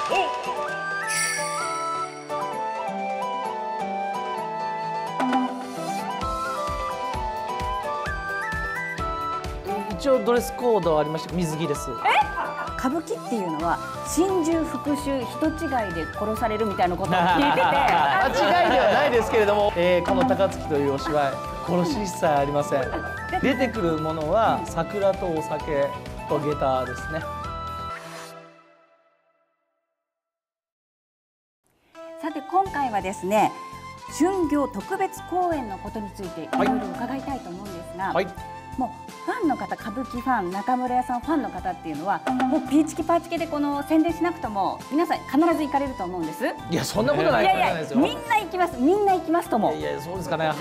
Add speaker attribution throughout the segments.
Speaker 1: 一応ドレスコードありまして水着です。
Speaker 2: 歌舞伎っていうのは心中復讐人違いで殺されるみたいなことを聞いてて
Speaker 1: 間違いではないですけれども、鴨高槻というお芝居殺し一切ありません。出てくるものは桜とお酒と下駄ですね。
Speaker 2: さて今回はですね、春行特別公演のことについていろいろ伺いたいと思うんですが、
Speaker 1: はい、
Speaker 2: もうファンの方、歌舞伎ファン、中村屋さんファンの方っていうのはもうピーチキパーチキでこの宣伝しなくとも皆さん必ず行かれると思うんです。
Speaker 1: いやそんなことないですよ。
Speaker 2: みんな行きます、みんな行きますとも。
Speaker 1: いやそうですかね。はい。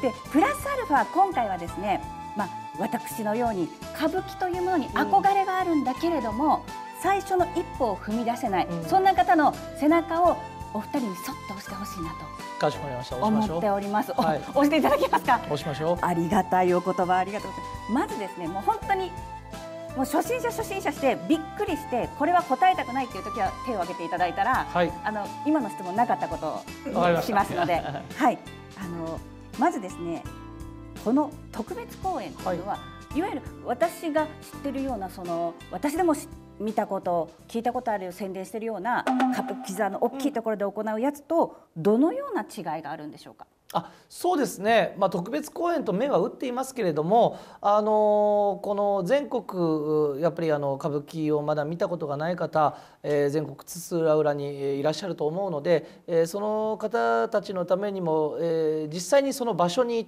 Speaker 2: でプラスアルファ今回はですね、私のように歌舞伎というものに憧れがあるんだけれども、最初の一歩を踏み出せない、そんな方の背中をお二人にそっと押してほしいなと。
Speaker 1: かしこまりました。
Speaker 2: 思っております。
Speaker 1: はい、
Speaker 2: 押していただけますか。
Speaker 1: 押しましょう。
Speaker 2: ありがたいお言葉ありがとうございます。まずですね、もう本当にもう初心者してびっくりしてこれは答えたくないっていう時は手を挙げていただいたら、
Speaker 1: はい、
Speaker 2: 今の質問なかったことをしますので、はい、まずですね、この特別公演というのは、いわゆる私が知ってるような私でも見たこと聞いたことある宣伝しているような歌舞伎座の大きいところで行うやつとどのような違いがあるんでしょうか。
Speaker 1: そうですね、特別公演と目は打っていますけれども、この全国やっぱり歌舞伎をまだ見たことがない方、全国津々浦々にいらっしゃると思うので、その方たちのためにも、実際にその場所に行って、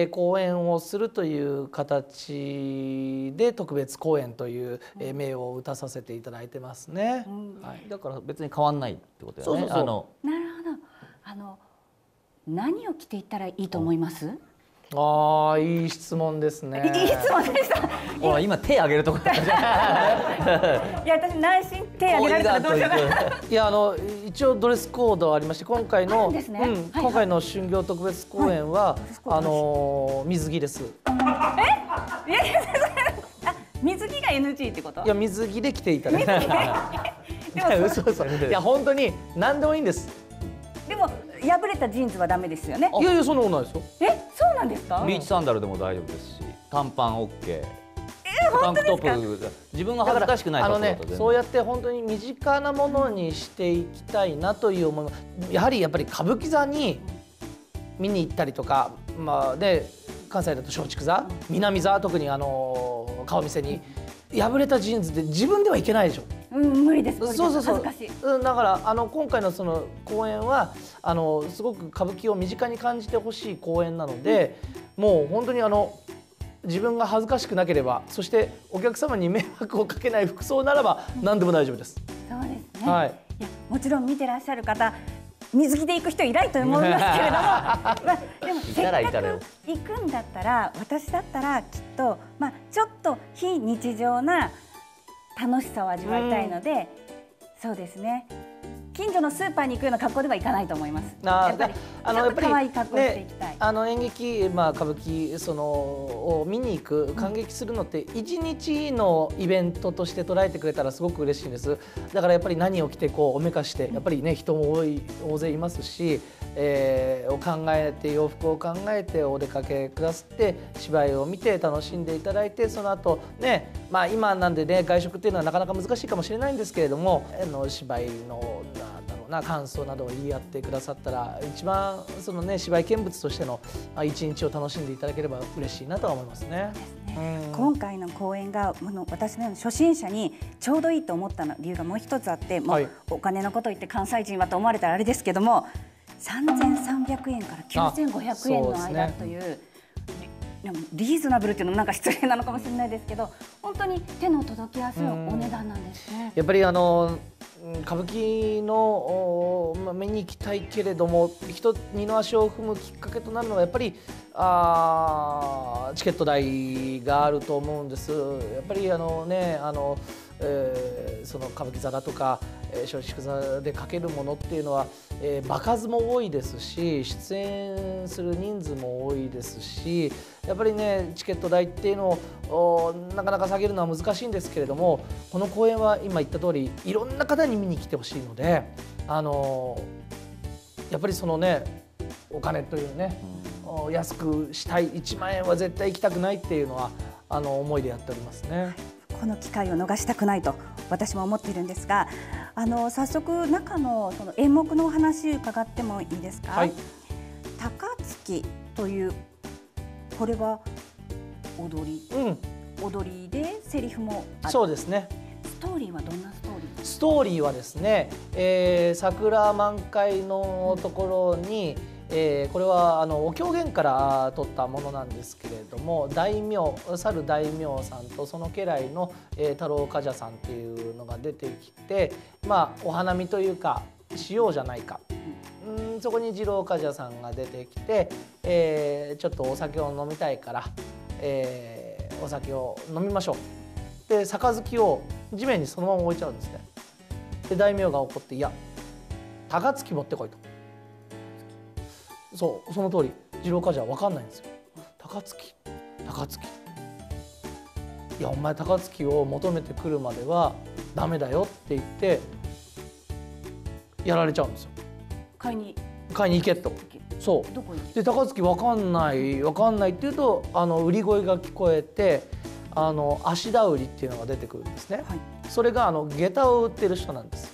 Speaker 1: 公演をするという形で特別公演という名を打たさせていただいてますね。
Speaker 3: はい、だから別に変わんないってことだよね。
Speaker 2: なるほど。何を着ていったらいいと思います？
Speaker 1: いい質問ですね。
Speaker 2: いい質問でした。
Speaker 3: ほら今手挙げるとこだったじゃん。
Speaker 2: いや私内心手挙げられたらどうしようか。
Speaker 1: いや一応ドレスコードありまして、今回の春行特別公演は水着です。
Speaker 2: 水着が NG ってこと？
Speaker 1: いや水着で着ていただいて。いや本当に何でもいいんです。
Speaker 2: でも破れたジーンズはダメですよね。
Speaker 1: いやいやそんなことないですよ。
Speaker 2: そうなんですか？
Speaker 3: ビーチサンダルでも大丈夫ですし、短パン OK。タンクトップ自分が恥ずかしくない格好だと
Speaker 1: そうやって本当に身近なものにしていきたいなという思い。やっぱり歌舞伎座に見に行ったりとか、関西だと松竹座、南座、特に顔見せに破れたジーンズで自分ではいけないでしょ。
Speaker 2: 無理です。
Speaker 1: そうだから今回のその公演はすごく歌舞伎を身近に感じてほしい公演なので、もう本当に自分が恥ずかしくなければ、そしてお客様に迷惑をかけない服装ならば何でも大丈夫です。
Speaker 2: そうですね。はい。いやもちろん見てらっしゃる方水着で行く人いないと思いますけれども、でもせっかく行くんだったら、私だったらきっとちょっと非日常な楽しさを味わいたいので、そうですね。近所のスーパーに行くような格好ではいかないと思います。やっぱり可愛い格好していきたい。
Speaker 1: 演劇歌舞伎を見に行く、感激するのって一日のイベントとして捉えてくれたらすごく嬉しいんです。だからやっぱり何を着ておめかして、やっぱりね人も大勢いますし、を考えて洋服を考えてお出かけくださって芝居を見て楽しんでいただいて、その後ね今なんでね外食っていうのはなかなか難しいかもしれないんですけれども、芝居の感想などを言い合ってくださったら、一番芝居見物としての一日を楽しんでいただければ嬉しいなとは思いますね。
Speaker 2: 今回の公演が私のような初心者にちょうどいいと思った理由がもう一つあって、お金のこと言って関西人はと思われたらあれですけども、3300円から9500円の間という。リーズナブルっていうのもなんか失礼なのかもしれないですけど、本当に手の届きやすいお値段なんですね。
Speaker 1: やっぱり歌舞伎の見に行きたいけれども、二の足を踏むきっかけとなるのはやっぱりチケット代があると思うんです。やっぱりその歌舞伎座だとか松竹座でかけるものっていうのは、場数も多いですし出演する人数も多いですし、やっぱりねチケット代っていうのをなかなか下げるのは難しいんですけれども、この公演は今言った通りいろんな方に見に来てほしいので、やっぱりそのねお金というね、安くしたい、1万円は絶対行きたくないっていうのは思いでやっておりますね。
Speaker 2: この機会を逃したくないと私も思っているんですが、早速中のその演目のお話伺ってもいいですか。はい、高槻というこれは踊り、踊りでセリフもある。
Speaker 1: そうですね。
Speaker 2: ストーリーはどんなストーリー？
Speaker 1: ストーリーはですね、桜満開のところに、これはお狂言から取ったものなんですけれども、大名猿大名さんとその家来の、太郎冠者さんっていうのが出てきて、お花見というかしようじゃないか、そこに次郎冠者さんが出てきて、ちょっとお酒を飲みたいから、お酒を飲みましょうで杯を地面にそのまま置いちゃうんですね。で大名が怒って、いや高槻持ってこいと。その通り次郎冠者は分かんないんですよ。高槻いやお前高槻を求めてくるまではダメだよって言ってやられちゃうんですよ。買いに行けと。そうどこで高槻分かんないって言うと売り声が聞こえて足田売りっていうのが出てくるんですね。はい、それが下駄を売ってる人なんです。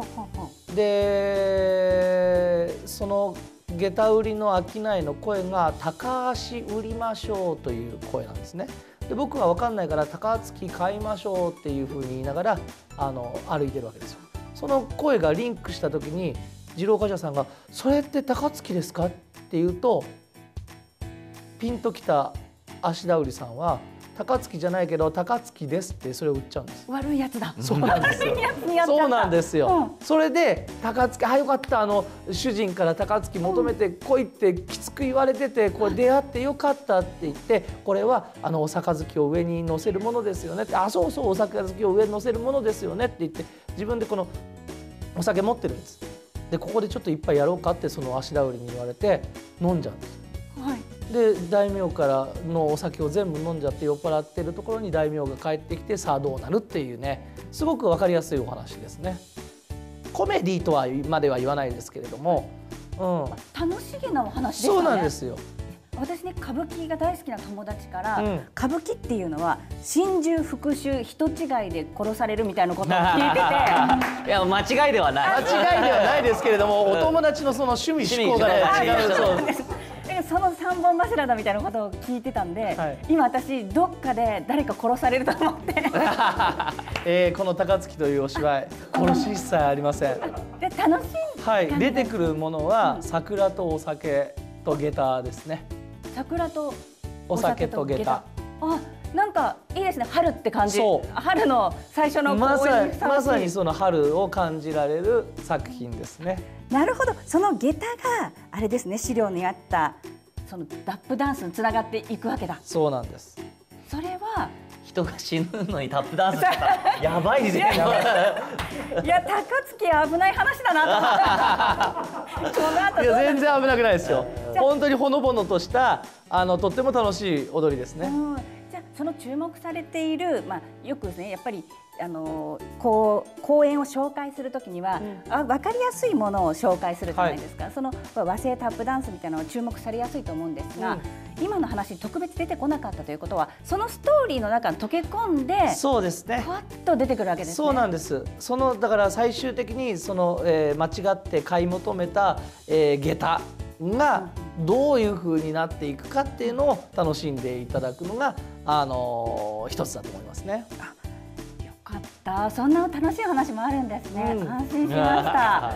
Speaker 1: でその下駄売りの商いの声が高足売りましょうという声なんですね。で僕は分かんないから高槻買いましょうっていうふうに言いながら歩いてるわけですよ。その声がリンクした時に次郎冠者さんが「それって高槻ですか?」って言うとピンときた足田売りさんは高槻じゃないけど高槻ですってそれを売っちゃうんです。
Speaker 2: 悪いやつだ。
Speaker 1: そうなんですよ。そうなんですよ。それで高槻よかった主人から高槻求めてこいってきつく言われててこれ出会ってよかったって言ってこれはお杯を上に乗せるものですよねってそうそうお杯を上に乗せるものですよねって言って自分でこのお酒持ってるんです。でここでちょっと一杯やろうかってその足田売りに言われて飲んじゃうんです。はいで大名からのお酒を全部飲んじゃって酔っ払ってるところに大名が帰ってきてさあどうなるっていうねすごく分かりやすいお話ですね。コメディとはまでは言わないですけれども、
Speaker 2: 楽しげなお話ですね。
Speaker 1: そうなんですよ。
Speaker 2: 私ね歌舞伎が大好きな友達から、歌舞伎っていうのは心中復讐人違いで殺されるみたいなことを聞いてて
Speaker 3: いや間違いではない
Speaker 1: ですけれどもお友達のその趣味嗜好が違うそうです。
Speaker 2: その3本柱だみたいなことを聞いてたんで、今私どっかで誰か殺されると思って
Speaker 1: この高槻というお芝居殺し一切ありません。
Speaker 2: で楽しい、
Speaker 1: 出てくるものは桜とお酒と下駄ですね。
Speaker 2: 桜と
Speaker 1: お酒と下駄。
Speaker 2: なんかいいですね。春って感じ。春の最初の
Speaker 1: まさにその春を感じられる作品ですね。
Speaker 2: なるほど。その下駄があれですね。資料にあったそのダップダンスにつながっていくわけだ。
Speaker 1: そうなんです。
Speaker 2: それは
Speaker 3: 人が死ぬのにタップダンスしたらやばいですね。
Speaker 2: いや高槻危ない話だなと。
Speaker 1: いや全然危なくないですよ。本当にほのぼのとしたとっても楽しい踊りですね。
Speaker 2: じゃあその注目されているよくねやっぱり公演を紹介するときには、分かりやすいものを紹介するじゃないですか。その和製タップダンスみたいなのは注目されやすいと思うんですが、今の話に特別出てこなかったということはそのストーリーの中に溶け込んで
Speaker 1: そうですね。
Speaker 2: ふわっと出てくるわけですね。
Speaker 1: そうなんです。だから最終的に間違って買い求めた、下駄がどういう風になっていくかっていうのを楽しんでいただくのが一つだと思いますね。
Speaker 2: そんな楽しい話もあるんですね。安心しました。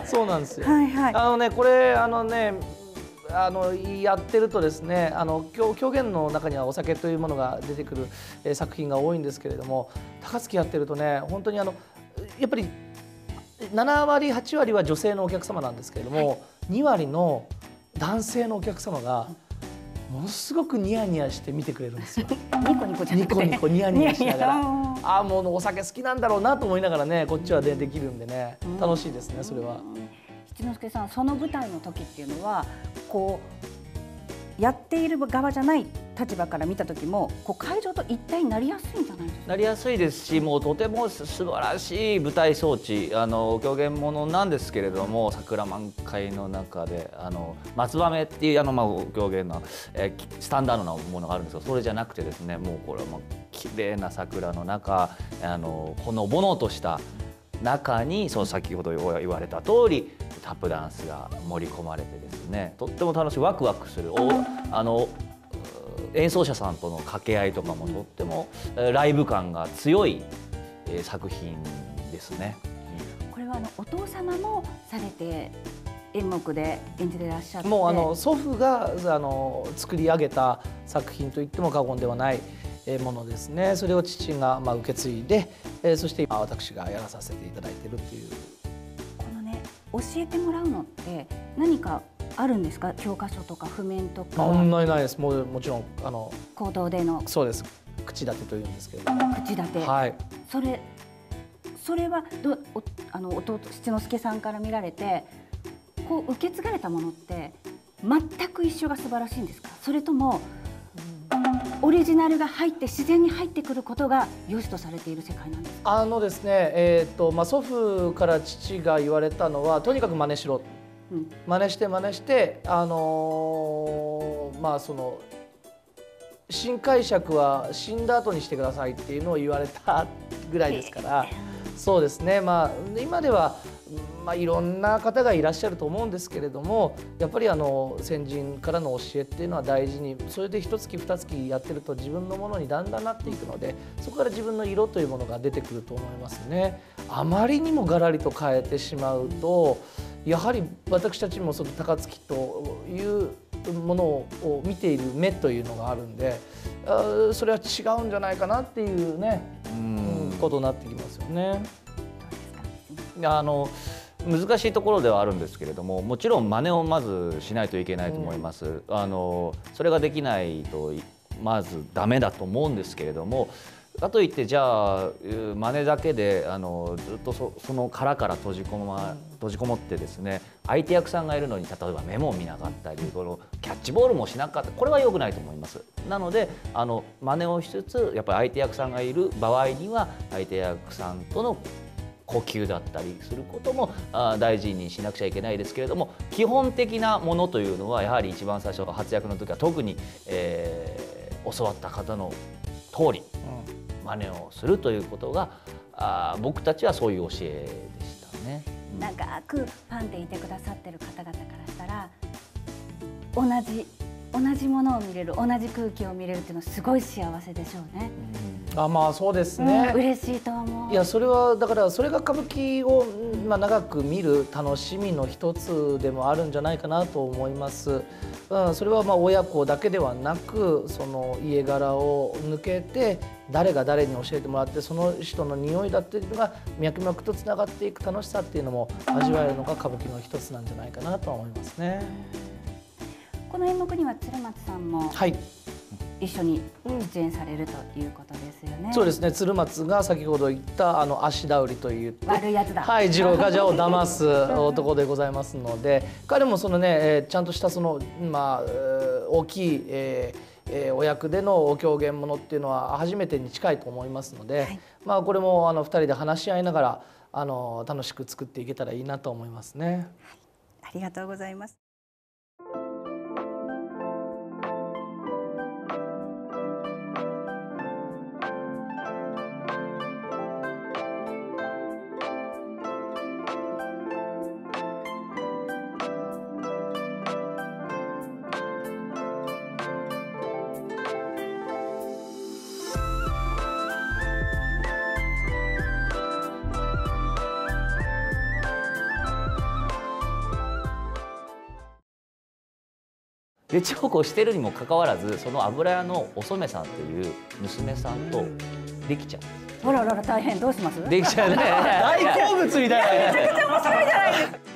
Speaker 1: そうなんですよ。これやってるとですね狂言の中にはお酒というものが出てくる、作品が多いんですけれども高槻やってるとね本当にやっぱり7割8割は女性のお客様なんですけれども、2割の男性のお客様がものすごくニヤニヤして見てくれるんですよ。
Speaker 2: ニコニコじゃなくて
Speaker 1: ニコニコニヤニヤしながら、ああもうお酒好きなんだろうなと思いながらね、こっちはできるんでね、楽しいですねそれは。
Speaker 2: 七之助さん、その舞台の時っていうのはこうやっている側じゃない立場から見た時もこう会場と一体になりやすいんじゃないですか。
Speaker 3: なりやすいですし、もうとても素晴らしい舞台装置、狂言ものなんですけれども、桜満開の中で松葉目っていう狂言の、スタンダードなものがあるんですが、それじゃなくてですね、もうこれはもう綺麗な桜の中、ほのぼのとした中に、そう先ほど言われた通りタップダンスが盛り込まれてですね、とっても楽しい、ワクワクする、演奏者さんとの掛け合いとかもとってもライブ感が強い作品ですね。
Speaker 2: これはお父様もされて演目で演じてらっしゃって、
Speaker 1: もう祖父が作り上げた作品といっても過言ではないものですね。それを父が受け継いで、そして今私がやらさせていただいているっていう。
Speaker 2: このね、教えてもらうのって何かあるんですか？教科書とか譜面とか。
Speaker 1: ないです。もちろん
Speaker 2: 行動での。
Speaker 1: そうです。口立てというんですけれど
Speaker 2: も。口立て。
Speaker 1: はい。
Speaker 2: それは弟七之助さんから見られて、こう受け継がれたものって全く一緒が素晴らしいんですか？それともオリジナルが入って自然に入ってくることが良しとされている世界なんですか？
Speaker 1: ですね、祖父から父が言われたのは、とにかく真似しろ。真似してその新解釈は死んだ後にしてくださいっていうのを言われたぐらいですから、そうですね、今ではいろんな方がいらっしゃると思うんですけれども、やっぱり先人からの教えっていうのは大事に、それで一月二月やってると自分のものにだんだんなっていくので、そこから自分の色というものが出てくると思いますね。あまりにもガラリと変えてしまうと、やはり私たちもその高槻というものを見ている目というのがあるんで、それは違うんじゃないかなっていうね、ことになってきますよね。
Speaker 3: 難しいところではあるんですけれども、もちろん真似をまずしないといけないと思います。それができないとまずダメだと思うんですけれども、かといってじゃあ真似だけでずっとその殻から閉じこもってですね、相手役さんがいるのに例えばメモを見なかったり、このキャッチボールもしなかった、これは良くないと思います。なので真似をしつつ、やっぱり相手役さんがいる場合には相手役さんとの呼吸だったりすることも大事にしなくちゃいけないですけれども、基本的なものというのはやはり一番最初初役の時は特に、教わった方の通り真似をするということが、僕たちはそういう教えでしたね。
Speaker 2: 長くファンでいてくださってる方々からしたら、同じものを見れる、同じ空気を見れるっていうのはすごい幸せでしょうね。
Speaker 1: そうですね。
Speaker 2: 嬉しいと思う。
Speaker 1: いや、それはだからそれが歌舞伎を長く見る楽しみの一つでもあるんじゃないかなと思います。それは親子だけではなく、その家柄を抜けて誰が誰に教えてもらって、その人の匂いだっていうのが脈々とつながっていく楽しさっていうのも味わえるのが歌舞伎の一つなんじゃないかなと思いますね。
Speaker 2: この演目には鶴松さんも、一緒に出演されるということですよね。
Speaker 1: そうですね。鶴松が先ほど言った足だうりという
Speaker 2: 悪いやつだ。
Speaker 1: はい、次郎冠者を騙す男でございますので、彼もそのね、ちゃんとしたその大きい、お役でのお狂言ものっていうのは初めてに近いと思いますので、これも2人で話し合いながら楽しく作っていけたらいいなと思いますね。
Speaker 2: ありがとうございます。
Speaker 3: で重宝してるにもかかわらず、その油屋のお染さんっていう娘さんとできちゃうんです。
Speaker 2: あららら、大変。どうします？
Speaker 3: できちゃうね。
Speaker 1: 大好物みたいな。
Speaker 2: めちゃくちゃ面白いじゃないですか。